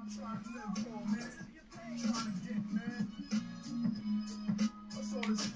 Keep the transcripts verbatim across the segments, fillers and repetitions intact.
Trying to live for, man. Trying to get, man. What's all this?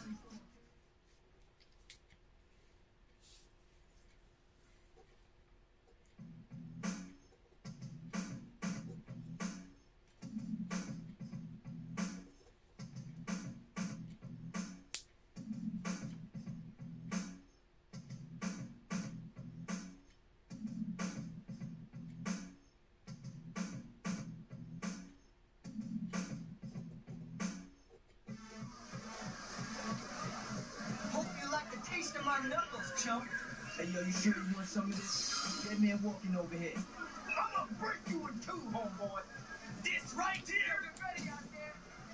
My knuckles, chump. Hey, yo, you sure you want some of this? That man walking over here. I'm gonna break you in two, homeboy. This right here. Get ready out there.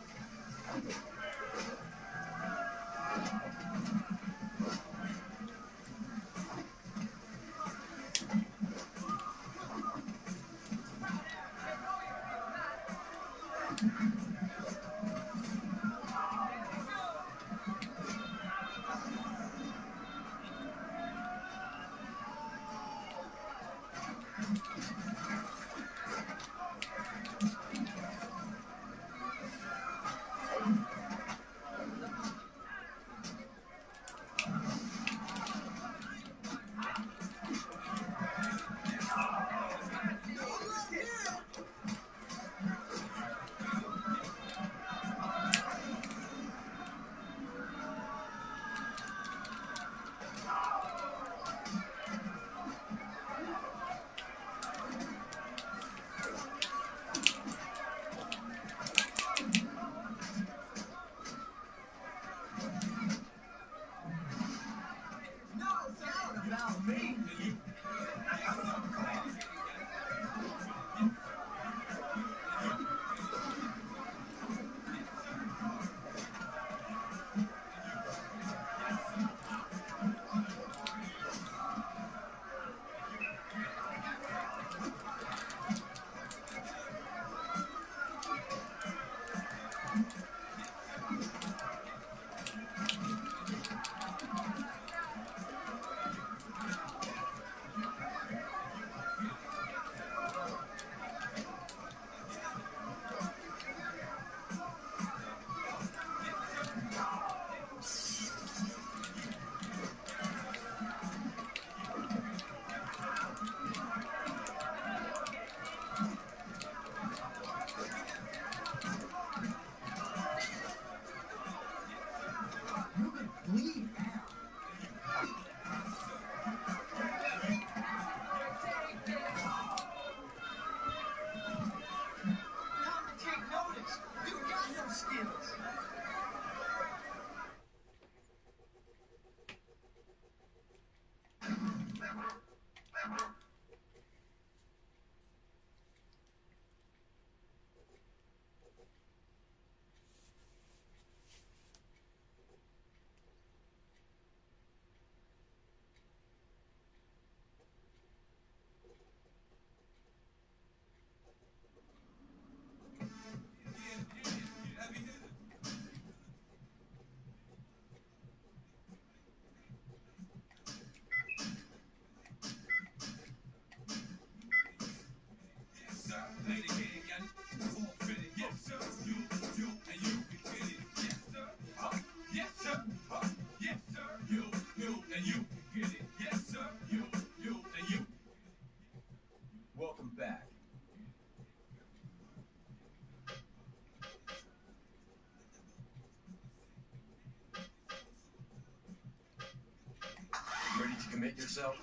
Commit yourself.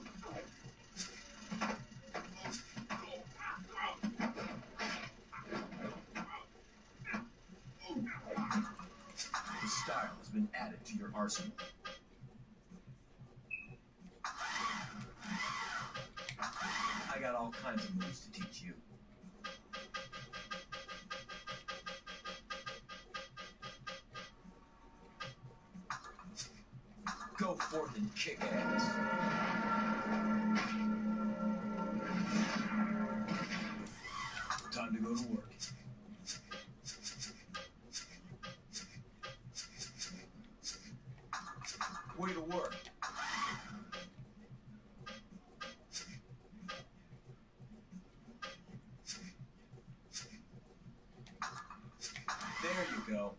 The style has been added to your arsenal. I got all kinds of moves to teach you. Go forth and kick ass. Time to go to work. Way to work. go.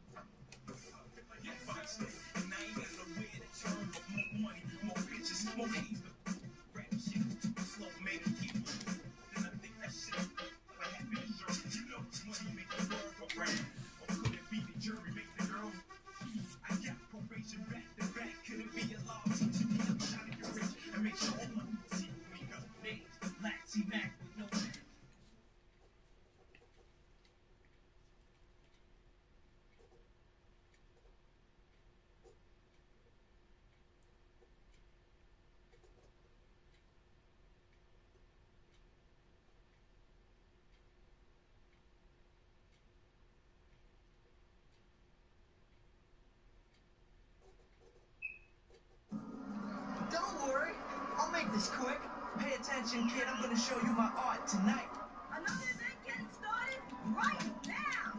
Don't worry, I'll make this quick. Pay attention, kid. I'm gonna show you my art tonight. Another event getting started right now.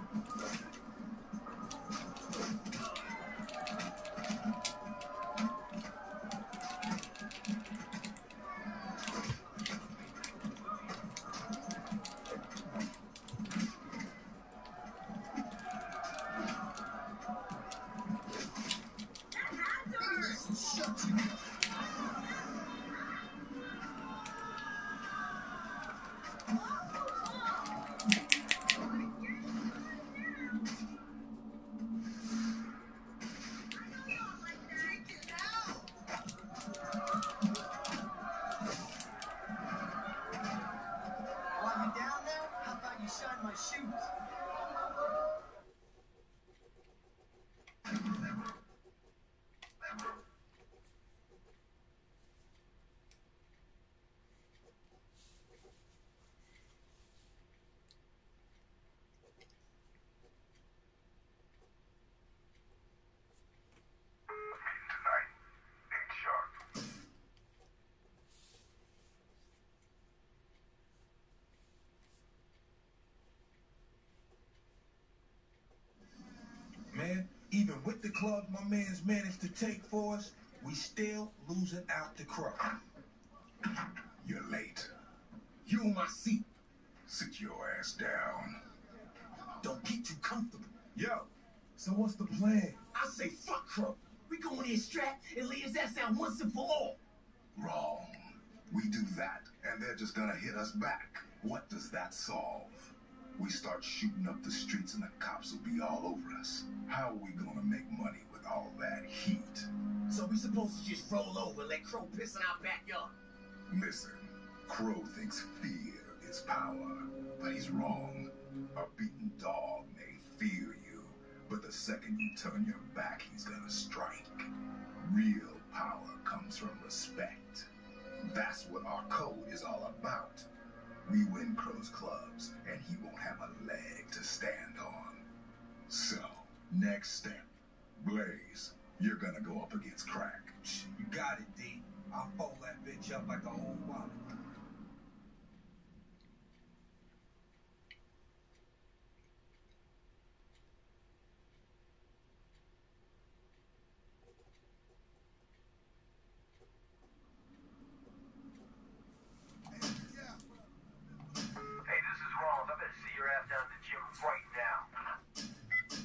Shut you. While you're down there, how about you shine my shoes? Tonight, eight sharp. Man, even with the club my man's managed to take for us, we still losing out to Crow. You're late. You in my seat. Sit your ass down. Don't get too comfortable. Yo, so what's the plan? I say fuck Crow. We go in here strapped and leave his ass out once and for all. Wrong. We do that, and they're just gonna hit us back. What does that solve? We start shooting up the streets and the cops will be all over us. How are we gonna make money with all that heat? So we supposed to just roll over and let Crow piss in our backyard. Listen, Crow thinks fear is power, but he's wrong. A beaten dog may fear you, but the second you turn your back, he's gonna strike. Real power comes from respect. That's what our code is all about. We win Crow's clubs, and he won't have a leg to stand on. So, next step. Blaze, you're gonna go up against Crack. You got it, D. I'll fold that bitch up like a whole wallet. Hey, this is Rawls. I better see your ass down at the gym right now.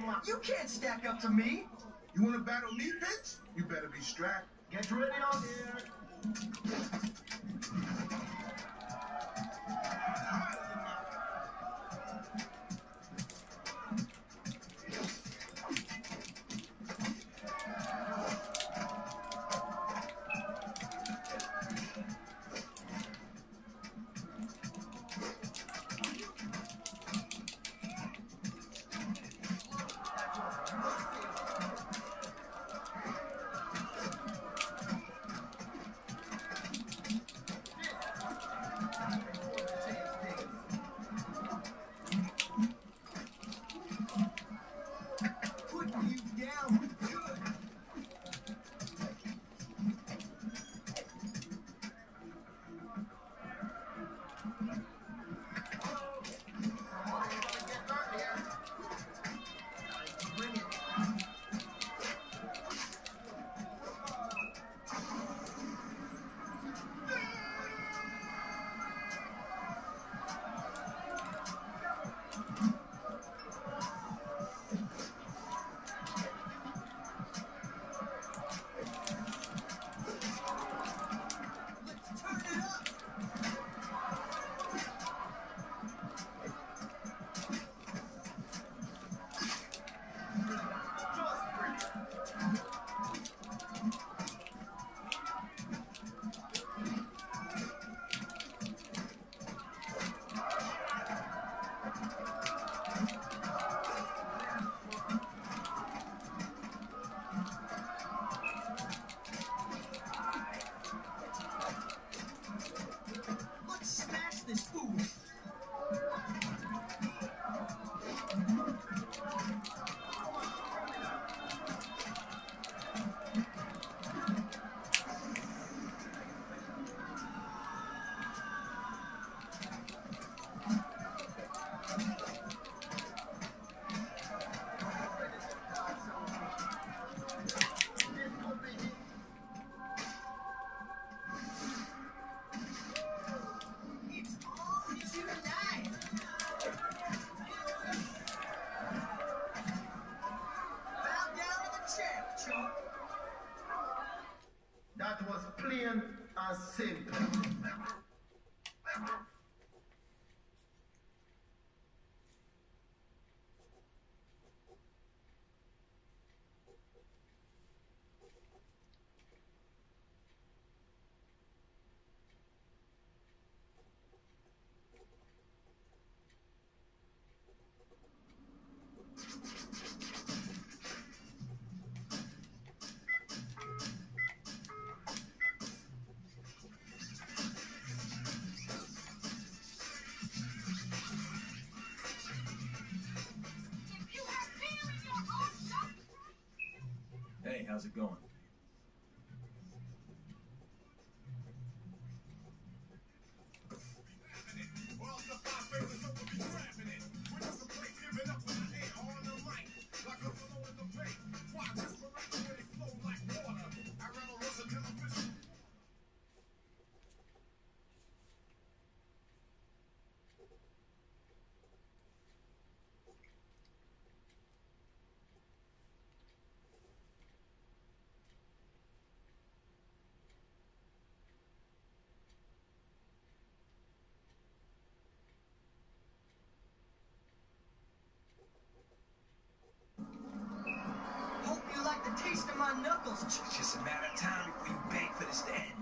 my... You can't stack up to me. You wanna battle me, bitch? You better be strapped. Get ready on there. That was plain and simple. Hey, how's it going? Hope you like the taste of my knuckles. It's just a matter of time before you beg for this to end.